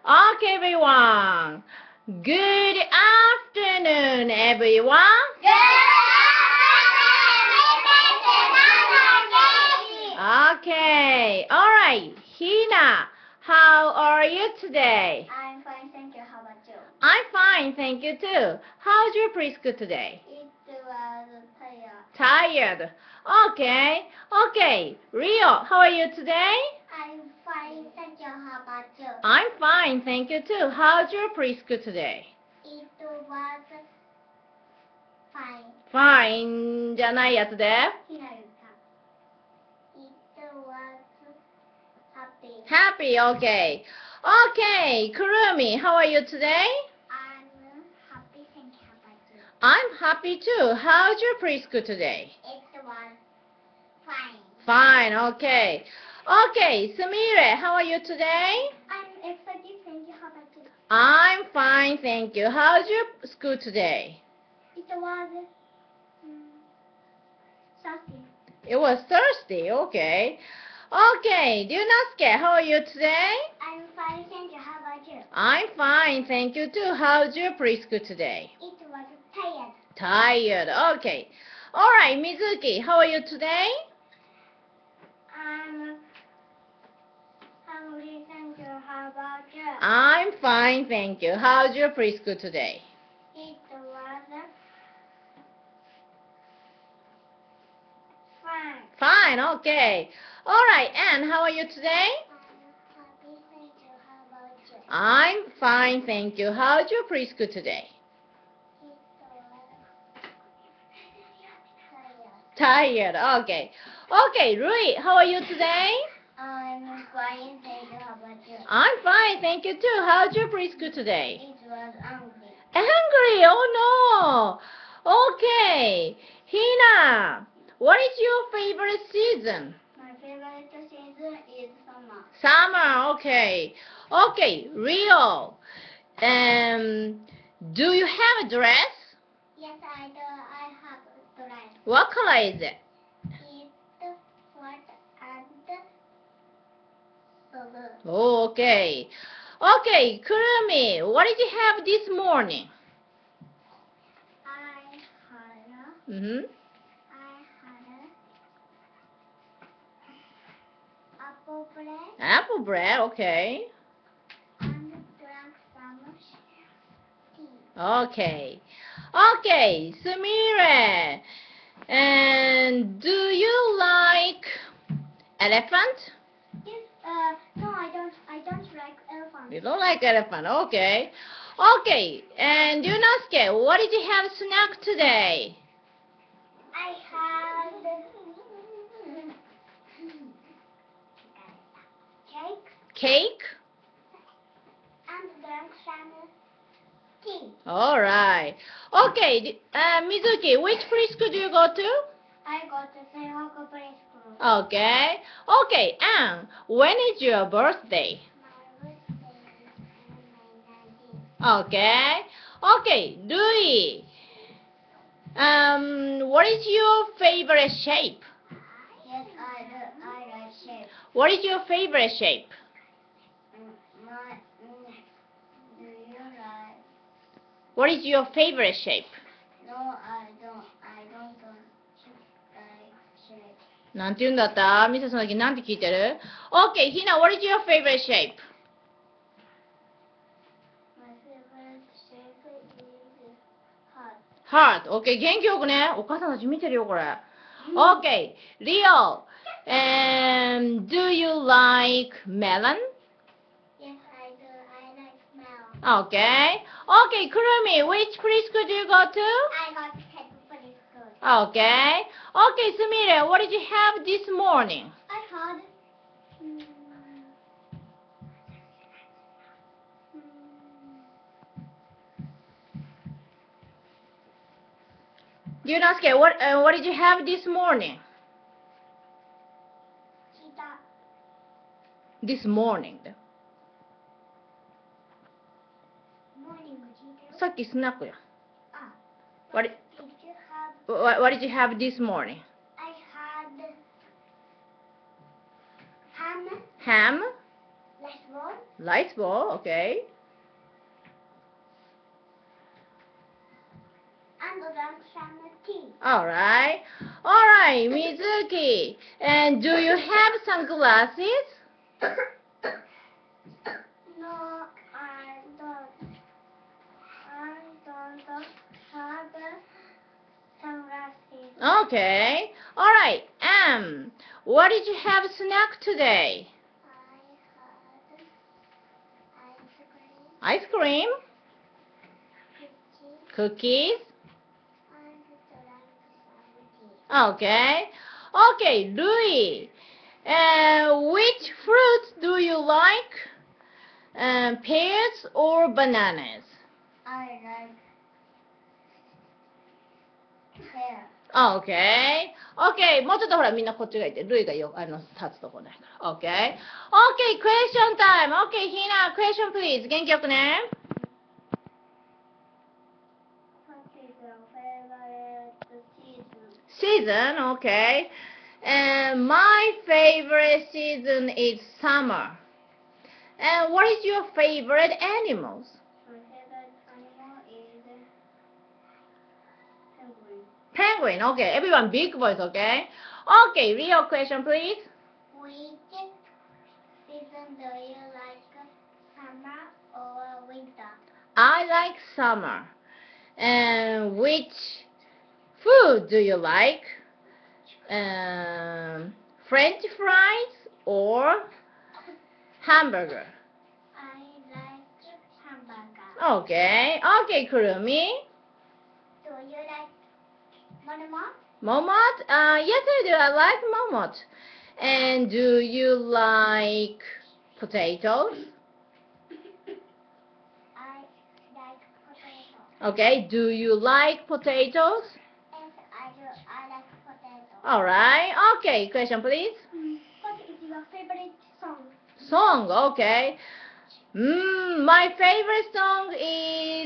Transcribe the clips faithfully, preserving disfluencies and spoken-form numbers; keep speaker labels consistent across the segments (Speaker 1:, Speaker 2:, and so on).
Speaker 1: Okay, everyone. Good afternoon, everyone. Okay. All right. Hina, how are you today?
Speaker 2: I'm fine, thank you. How about you?
Speaker 1: I'm fine, thank you too. How's your preschool today?
Speaker 2: It was tired.
Speaker 1: Tired. Okay. Okay. Rio, how are you today?
Speaker 2: I'm fine, thank you. How about you?
Speaker 1: I'm fine, thank you too. How's your preschool today?
Speaker 2: It was fine.
Speaker 1: Fine じゃないやつで。
Speaker 2: ひなるさん。It was happy.
Speaker 1: Happy, okay. Okay, Kurumi, how are you today?
Speaker 2: I'm happy, thank you. How about you?
Speaker 1: I'm happy too. How's your preschool today?
Speaker 2: It was fine.
Speaker 1: Fine, okay. Okay, Sumire, how are you today?
Speaker 2: I'm excited, thank you. How about you?
Speaker 1: I'm fine, thank you. How's your school today?
Speaker 2: It was um, Thursday.
Speaker 1: It was Thursday, okay. Okay, Ryunosuke, how are you today?
Speaker 2: I'm fine, thank you. How about you?
Speaker 1: I'm fine, thank you too. How's your preschool today?
Speaker 2: It was tired.
Speaker 1: Tired, okay. Alright, Mizuki, how are you today?
Speaker 2: I'm hungry, thank you. How about you?
Speaker 1: I'm fine, thank you. How's your preschool today?
Speaker 2: It was fine.
Speaker 1: Fine, okay. Alright, Anne, how are you today?
Speaker 2: I'm happy, thank you. How about you?
Speaker 1: I'm fine, thank you. How's your preschool today?
Speaker 2: It was tired.
Speaker 1: Tired, okay. Okay, Rui, how are you today?
Speaker 2: I'm fine, thank you. How about you?
Speaker 1: I'm fine, thank you too. How's your preschool today?
Speaker 2: It was hungry.
Speaker 1: Angry, oh no. Okay. Hina, what is your favorite season?
Speaker 2: My favorite season is summer.
Speaker 1: Summer, okay. Okay, Rio. Um, do you have a dress?
Speaker 2: Yes, I do. I have a dress.
Speaker 1: What color is it?
Speaker 2: It's white and blue.
Speaker 1: Oh, okay. Okay, Kurumi, what did you have this morning?
Speaker 2: I had a
Speaker 1: Mm-hmm.
Speaker 2: I had a apple bread
Speaker 1: Apple bread, okay.
Speaker 2: and drank some tea.
Speaker 1: Okay. Okay, Sumire. And do you like elephant?
Speaker 2: Yes, uh, no, I don't. I don't like elephants.
Speaker 1: You don't like elephant, okay. Okay, and Yunosuke, what did you have snack today?
Speaker 2: I had cake
Speaker 1: Cake?
Speaker 2: and drank some tea.
Speaker 1: Alright. Okay, d- uh, Mizuki, which preschool do you go to?
Speaker 2: I got to Seihoko preschool.
Speaker 1: Okay. Okay, Anne, when is your birthday?
Speaker 2: My birthday is on May nineteenth.
Speaker 1: Okay. Okay, Louis. Um, what is your favorite shape?
Speaker 2: Yes, I do. I like shape.
Speaker 1: What is your favorite shape?
Speaker 2: Mm, My, mm, do you like?
Speaker 1: What is your favorite shape?
Speaker 2: No, I don't. I don't like shape.
Speaker 1: なんて言うんだったミセスの時なんて聞いてる ?Okay, Hina, what is your favorite shape?
Speaker 2: My favorite shape is heart.
Speaker 1: Heart. Okay, 元気よくね。お母さんたち見てるよ、これ。Okay, Leo. And do you like melon?
Speaker 2: Yes, I do. I like smell.
Speaker 1: Okay. Okay, Kurumi, which preschool do you go to?
Speaker 2: I got pet preschool.
Speaker 1: Okay. Okay, Sumire, what did you have this morning?
Speaker 2: I had. Mm,
Speaker 1: Yunosuke, what uh, what did you have this morning?
Speaker 2: cheetah.
Speaker 1: This morning.
Speaker 2: Morning cheetah.
Speaker 1: さっきスナックや。
Speaker 2: Ah.
Speaker 1: What did,
Speaker 2: Did you have?
Speaker 1: what, what did you have this morning?
Speaker 2: I had ham,
Speaker 1: Ham,
Speaker 2: rice roll,
Speaker 1: Rice bowl, okay.
Speaker 2: And drank some tea.
Speaker 1: Alright. Alright, Mizuki. And do you have sunglasses?
Speaker 2: No, I don't. I don't have sunglasses.
Speaker 1: Okay. Alright. Um, what did you have snack today?
Speaker 2: I had ice cream,
Speaker 1: Ice cream?
Speaker 2: cookies,
Speaker 1: Cookies?
Speaker 2: and drank some tea.
Speaker 1: Okay. Okay, Louis. Uh, which fruits do you like? Um, pears or bananas?
Speaker 2: I like pear.
Speaker 1: Okay. Okay. もうちょっとほらみんなこっちがいて、ルイがよあの立つとこないから。Okay. Okay. Question time. Okay, Hina. Question please. 元気よくね。
Speaker 2: What is your favorite season?
Speaker 1: Season. Okay. And my favorite season is summer. And what is your favorite animals?
Speaker 2: My favorite animal is penguin.
Speaker 1: Penguin. Okay. Everyone, big voice. Okay. Okay. Real question, please.
Speaker 2: Which season do you like, summer or winter?
Speaker 1: I like summer. And which food do you like? Um, French fries or hamburger?
Speaker 2: I like hamburger.
Speaker 1: Okay. Okay, Kurumi.
Speaker 2: Do you like monomot?
Speaker 1: Momot? Uh, yes, I do. I like momot. And do you like potatoes?
Speaker 2: I like potato.
Speaker 1: Okay. Do you like potatoes?
Speaker 2: Yes, I do. I like potato.
Speaker 1: All right. Okay. Question, please.
Speaker 2: What is your favorite song?
Speaker 1: Song. Okay. Mm, my favorite song is.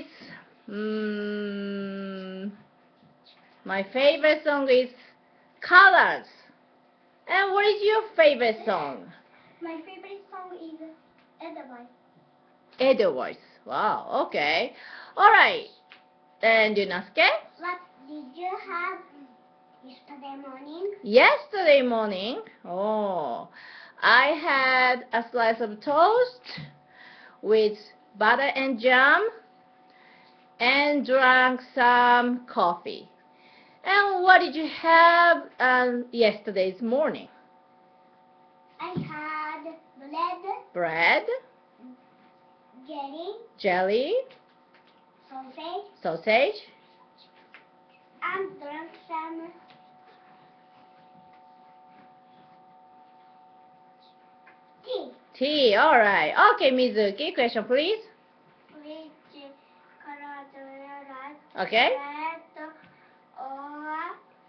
Speaker 1: Mm, my favorite song is Colors. And what is your favorite song?
Speaker 2: My favorite song is Edelweiss.
Speaker 1: Edelweiss. Wow. Okay. All right. And Yunosuke?
Speaker 2: What did you have yesterday morning?
Speaker 1: Yesterday morning. Oh, I had a slice of toast with butter and jam and drank some coffee. And what did you have um, yesterday's morning?
Speaker 2: I had bread,
Speaker 1: Bread,
Speaker 2: jelly,
Speaker 1: jelly,
Speaker 2: sausage,
Speaker 1: sausage,
Speaker 2: and drank some tea.
Speaker 1: tea. All right. Okay, Mizuki. Question, please.
Speaker 2: Which color do you like?
Speaker 1: Okay.
Speaker 2: Red or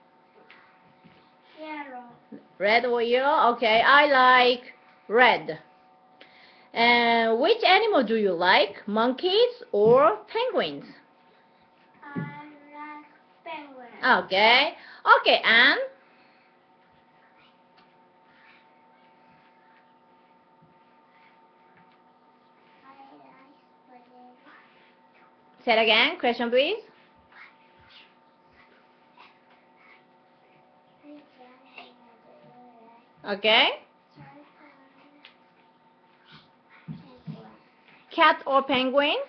Speaker 2: yellow?
Speaker 1: Red or yellow? Okay, I like red. And which animal do you like? Monkeys or penguins?
Speaker 2: I like penguin.
Speaker 1: Okay. Okay, Anne?
Speaker 2: I like potato.
Speaker 1: Say it again. Question, please.
Speaker 2: Which animal do you like?
Speaker 1: Okay.
Speaker 2: Penguin.
Speaker 1: Cat or penguin?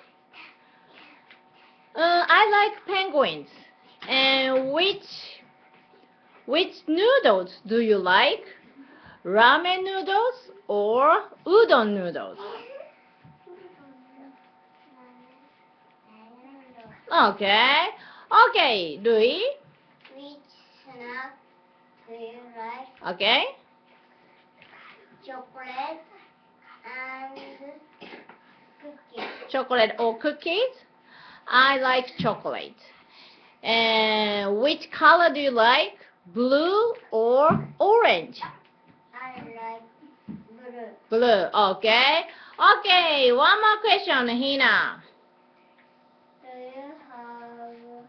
Speaker 1: Uh, I like penguins. And which which noodles do you like? Ramen noodles or udon noodles? Okay. Okay, Louis.
Speaker 2: Which snack do you like?
Speaker 1: Okay.
Speaker 2: Chocolate and cookies.
Speaker 1: Chocolate or cookies? I like chocolate. And which color do you like? Blue or orange?
Speaker 2: I like blue.
Speaker 1: Blue. Okay. Okay. One more question, Hina.
Speaker 2: Do you have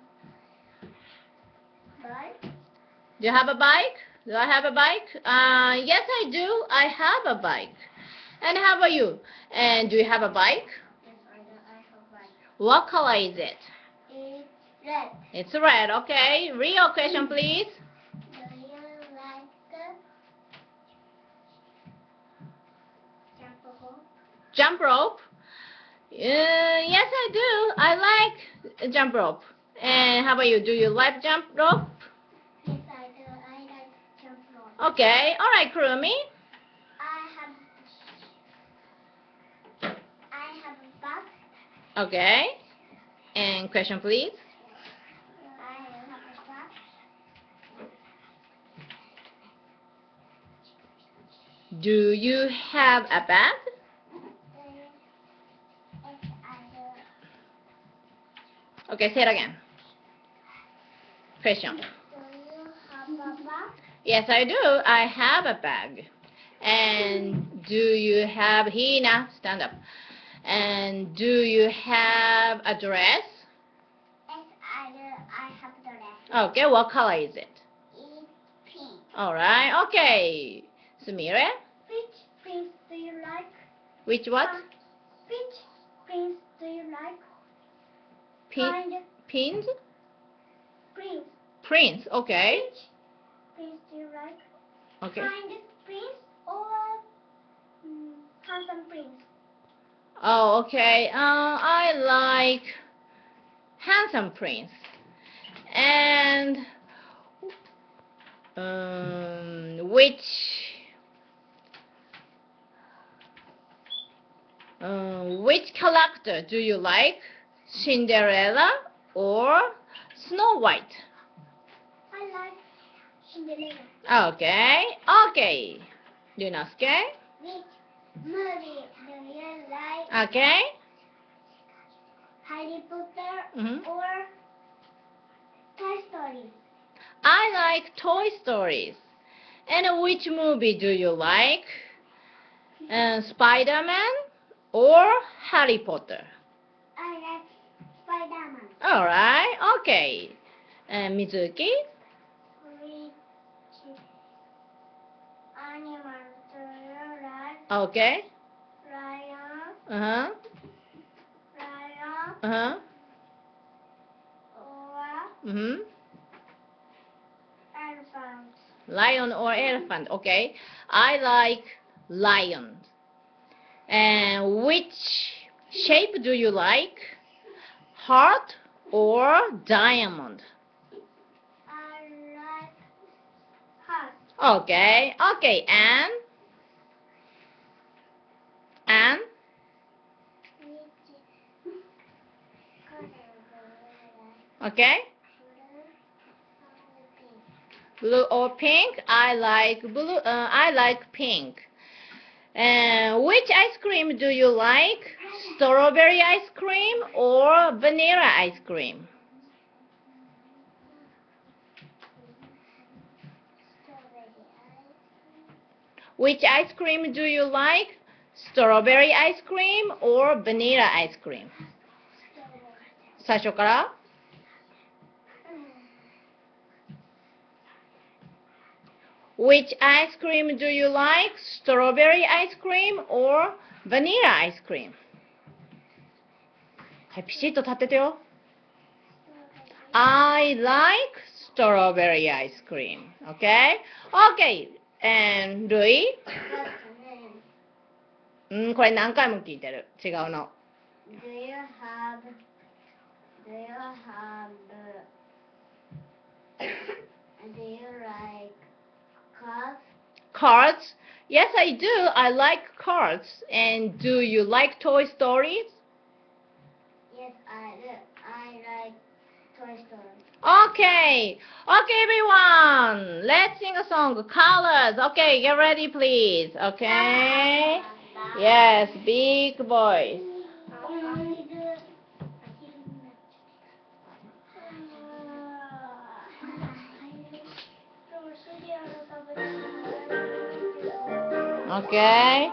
Speaker 2: bike?
Speaker 1: Do you have a bike? Do I have a bike? Uh, yes, I do. I have a bike. And how about you? And do you have a bike?
Speaker 2: Yes, I do. I have bike.
Speaker 1: What color is it?
Speaker 2: It's red.
Speaker 1: It's red. Okay. Real question, please.
Speaker 2: Do you like jump rope?
Speaker 1: Jump rope? Uh, yes, I do. I like jump rope. And how about you? Do you like jump rope?
Speaker 2: Yes, I do. I like jump rope.
Speaker 1: Okay. All right, Kurumi.
Speaker 2: I have I have a bag.
Speaker 1: Okay. And question, please.
Speaker 2: I have a bag.
Speaker 1: Do you have a bag?
Speaker 2: Yes, I do.
Speaker 1: Okay, say it again. Question.
Speaker 2: Do you have a bag?
Speaker 1: Yes, I do. I have a bag. And do you have Hina? Stand up. And do you have a dress?
Speaker 2: Yes, I do. I have the dress.
Speaker 1: Okay, what color is it?
Speaker 2: It's pink.
Speaker 1: All right. Okay. Sumire?
Speaker 2: Which prince do you like?
Speaker 1: Which what?
Speaker 2: Uh, which prince do you like?
Speaker 1: Pin,
Speaker 2: Kind
Speaker 1: pins?
Speaker 2: prince.
Speaker 1: Prince. Okay.
Speaker 2: Which prince do you like?
Speaker 1: Okay.
Speaker 2: Kind prince or mm, handsome prince?
Speaker 1: Oh, okay. Uh, I like handsome prince. And um, which um, which character do you like? Cinderella or Snow White?
Speaker 2: I like Cinderella.
Speaker 1: Okay. Okay. Ryunosuke?
Speaker 2: Which movie do you like?
Speaker 1: Okay.
Speaker 2: Harry Potter
Speaker 1: Mhm.
Speaker 2: or Toy Story?
Speaker 1: I like Toy Stories. And which movie do you like? Uh, Spider-Man or Harry Potter?
Speaker 2: I like Spider-Man.
Speaker 1: All right. Okay. And Mizuki?
Speaker 2: Which animal do you like?
Speaker 1: Okay.
Speaker 2: Lion,
Speaker 1: Uh-huh.
Speaker 2: lion,
Speaker 1: Uh-huh.
Speaker 2: or
Speaker 1: Mm-hmm.
Speaker 2: elephant?
Speaker 1: Lion or elephant? Okay. I like lion. And which shape do you like? Heart or diamond?
Speaker 2: I like heart.
Speaker 1: Okay. Okay. And? And?
Speaker 2: Which color do you like?
Speaker 1: Okay.
Speaker 2: Blue or pink?
Speaker 1: Blue or pink? I like blue. Uh, I like pink. And which ice cream do you like? Strawberry ice cream or vanilla ice cream?
Speaker 2: Strawberry ice cream.
Speaker 1: Which ice cream do you like? Strawberry ice cream or vanilla ice cream?
Speaker 2: Strawberry.
Speaker 1: 最初から Which ice cream do you like? Strawberry ice cream or vanilla ice cream? はい、ピシッと立っててよ。I like strawberry ice cream. Okay? Okay. And ルイうん、これ何回も聞いてる。違うの。
Speaker 2: Do you have Do you have Do you like cars?
Speaker 1: Cards? Yes, I do. I like cards. And do you like Toy Stories?
Speaker 2: Yes, I do. I like Toy Story.
Speaker 1: Okay. Okay, everyone. Let's sing a song. Colors. Okay, get ready, please. Okay. Yes, big voice. Okay.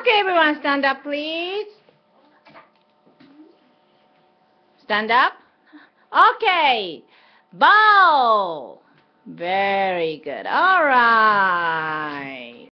Speaker 1: Okay, everyone, stand up, please. Stand up. Okay. Bow. Very good. All right.